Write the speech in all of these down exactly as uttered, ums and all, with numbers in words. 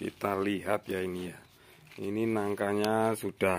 Kita lihat ya ini ya. Ini nangkanya sudah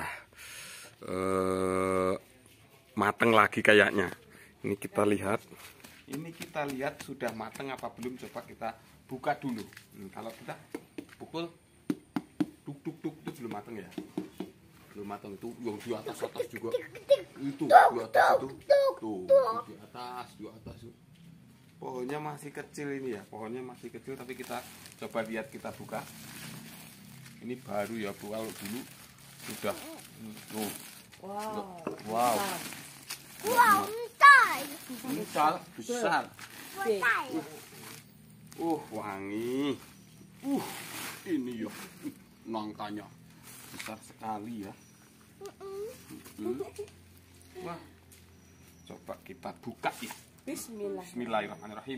eh, mateng lagi kayaknya. Ini kita lihat. Ini kita lihat sudah mateng apa belum, coba kita buka dulu. Hmm, kalau kita pukul duk duk duk itu belum mateng ya. Belum mateng itu yang di atas atas juga. Itu di atas itu. Tuh, di atas, di atas. Pohonnya masih kecil ini ya. Pohonnya masih kecil tapi kita coba lihat, kita buka. Ini baru ya Bu, kalau dulu sudah tuh. Wow. Wow. Wow, besar. Besar, besar. Besar. Uh, wangi. Uh, ini ya nangkanya besar sekali ya. Hmm. Wah. Coba kita buka ya. Bismillah. Bismillahirrahmanirrahim.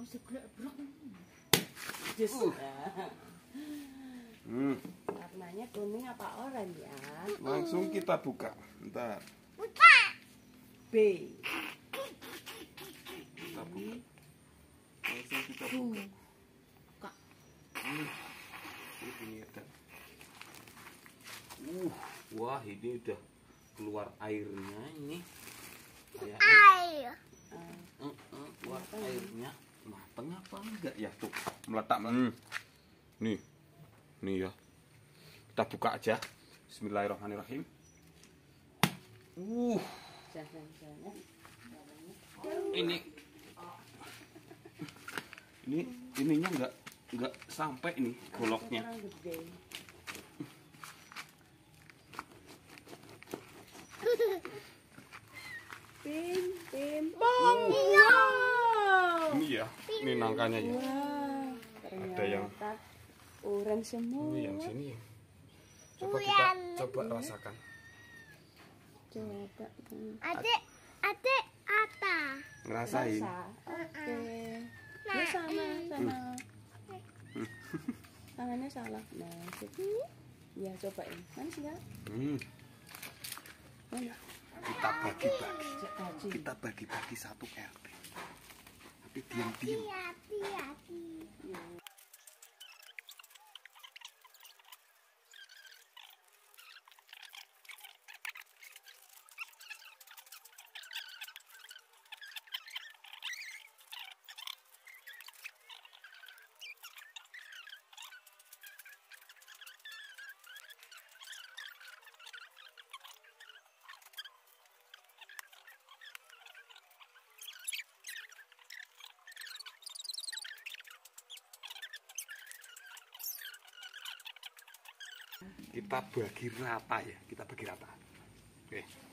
Jus. Uh. Hmm. Warnanya kuning apa oranye ya? Langsung kita buka. Bentar. Buka. B. Kita buka. Langsung kita buka. Kak. Hmm. Ini ada. Uh, wah ini udah keluar airnya ini. Kayak Air. uh, uh, keluar airnya. Mateng apa enggak ya tuh? Meletak. Hmm. Nih. Nih ya. Kita buka aja. Bismillahirrahmanirrahim. Uh. Ini ini ininya enggak enggak sampai nih goloknya. Pim, pim, Oh. wow. Ini ya, ini nangkanya ya. Wah, Ada yang uren semua. ini yang sini. Coba kita coba rasakan. Coba. Adik, adik apa? Ngerasain. Rasa. Oke. Ya sama, sama. Tangannya salah. Nah, sini. Ya, cobain. Manis enggak? Hmm. Mana? Kita bagi-bagi. Bagi. Kita bagi-bagi satu R T. Tapi diam-diam. Hati, hati. Kita bagi rata ya. Kita bagi rata. Oke.